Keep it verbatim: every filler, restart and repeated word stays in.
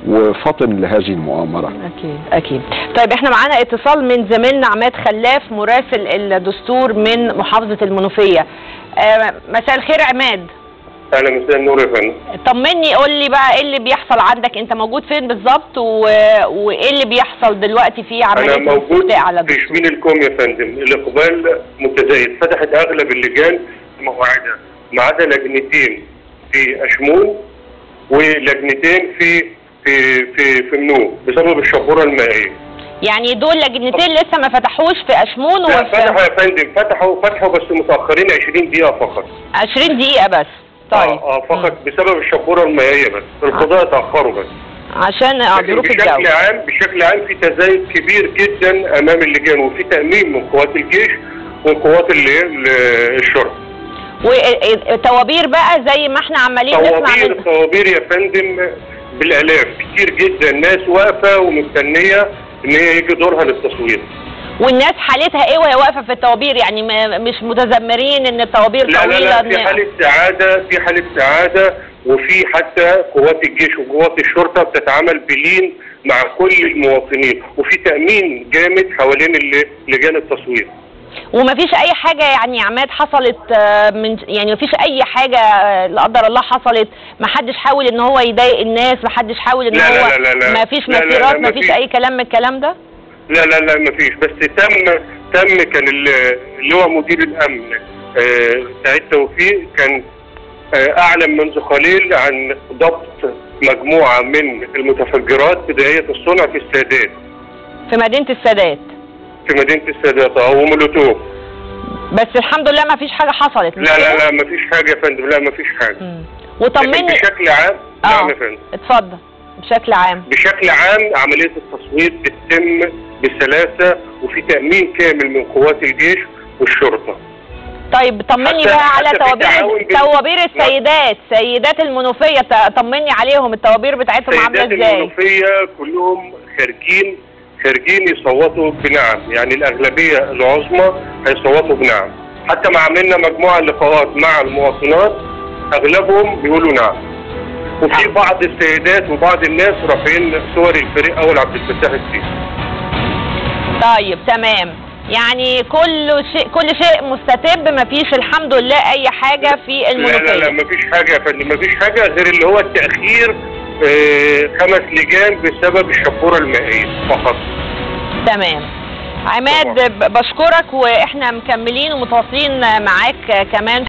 وفطن لهذه المؤامرة. أكيد أكيد. طيب احنا معانا اتصال من زميلنا عماد خلاف مراسل الدستور من محافظة المنوفية. آه مساء الخير عماد. اهلا، مساء النور يا فندم. طمني، قول لي بقى ايه اللي بيحصل عندك، انت موجود فين بالظبط و... وايه اللي بيحصل دلوقتي في عملية انا موجود على في شبين الكوم يا فندم. الاقبال متزايد، فتحت اغلب اللجان موعدها ما عدا لجنتين في اشمون ولجنتين في في في في منوف بسبب الشبوره المائيه. يعني دول لجنتين لسه ما فتحوش في اشمون؟ لا فتحوا يا فندم، فتحوا فتحوا بس متاخرين عشرين دقيقه فقط. عشرين دقيقه بس. طيب اه, آه فقط م. بسبب الشبوره المائيه بس، القضاء اتاخروا بس عشان ظروف الجو. بشكل عام بشكل عام في تزايد كبير جدا امام اللجان، وفي تامين من قوات الجيش ومن قوات الشرطه. والطوابير بقى زي ما احنا عمالين نسمع طوابير طوابير يا فندم بالالاف، كتير جدا ناس واقفه ومستنيه ان هي يجي دورها للتصوير. والناس حالتها ايه وهي واقفه في الطوابير؟ يعني مش متذمرين ان الطوابير طويله؟ لا لا لا، في حاله سعاده، في حاله سعاده، وفي حتى قوات الجيش وقوات الشرطه بتتعامل بلين مع كل المواطنين، وفي تامين جامد حوالين لجان التصوير. ومفيش اي حاجه يعني يا عماد حصلت من يعني مفيش اي حاجه لا قدر الله حصلت؟ ما حدش حاول ان هو يضايق الناس؟ ما حدش حاول ان لا هو لا لا لا مفيش مسيرات؟ مفيش اي كلام من الكلام ده؟ لا لا لا مفيش، بس تم تم كان اللي هو مدير الامن سعيد توفيق كان آه اعلن منذ قليل عن ضبط مجموعه من المتفجرات بدايه الصنع في السادات، في مدينه السادات في مدينه السادات اه ومولوتوف. بس الحمد لله ما فيش حاجه حصلت. لا لا لا ما فيش حاجه يا فندم، لا ما فيش حاجه. وطمني بشكل عام. نعم يا فندم. اتفضل. بشكل عام بشكل عام عمليه التصويت بتتم بسلاسه وفي تامين كامل من قوات الجيش والشرطه. طيب طمني بقى على طوابير طوابير السيدات، سيدات المنوفيه، طمني عليهم الطوابير بتاعتهم عامله ازاي؟ سيدات المنوفيه كلهم خارجين خارجين يصوتوا بنعم، يعني الاغلبيه العظمى هيصوتوا بنعم. حتى ما عملنا مجموعه لقاءات مع المواطنات اغلبهم بيقولوا نعم. وفي بعض السيدات وبعض الناس رافعين صور الفريق اول عبد الفتاح السيسي. طيب تمام، يعني كل شيء كل شيء مستتب، مفيش الحمد لله اي حاجه في المنوفيه. لا لا لا مفيش حاجه يا فندم، مفيش حاجه غير اللي هو التاخير آه خمس لجان بسبب الشبوره المائيه فقط. تمام عماد، بشكرك واحنا مكملين ومتواصلين معاك كمان.